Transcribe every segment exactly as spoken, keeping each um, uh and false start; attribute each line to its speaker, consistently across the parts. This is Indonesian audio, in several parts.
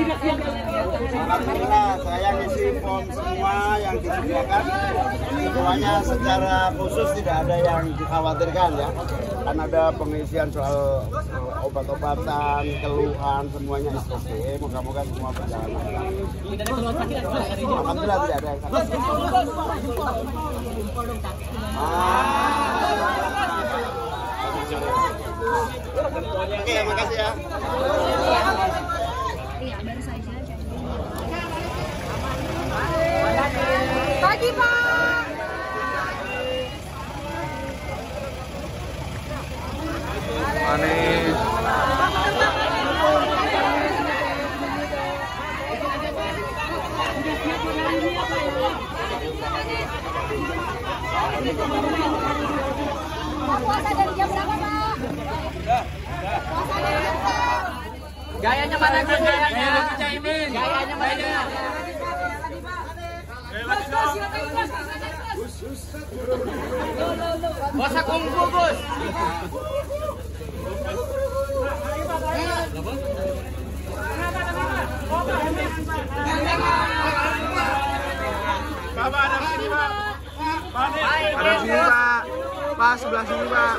Speaker 1: Alhamdulillah saya ngisi form semua yang disediakan, semuanya secara khusus tidak ada yang dikhawatirkan ya. Kan ada pengisian soal obat-obatan, keluhan, semuanya S O P. Moga-moga semua berjalan lancar. Alhamdulillah tidak ada yang sakit. Oke, makasih ya.
Speaker 2: Pagi, Pak.
Speaker 3: Manis.
Speaker 2: Puasa dari jam berapa, Pak? Puasa dari jam berapa?
Speaker 4: Gayanya mana Gus? Gayanya. Gayanya mana? Puasa kungfu, Gus.
Speaker 3: Bapak ada sini, Pak. Ada sini, Pak. Pak, sebelah sini, Pak.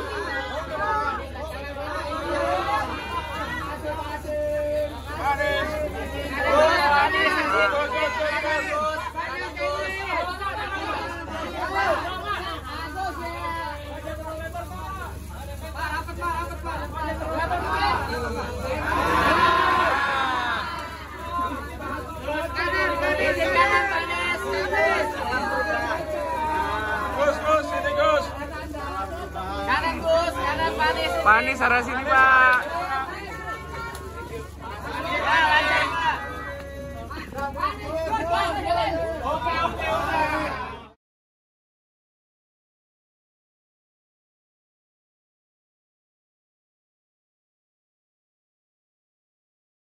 Speaker 3: Panis, arah sini, Pak.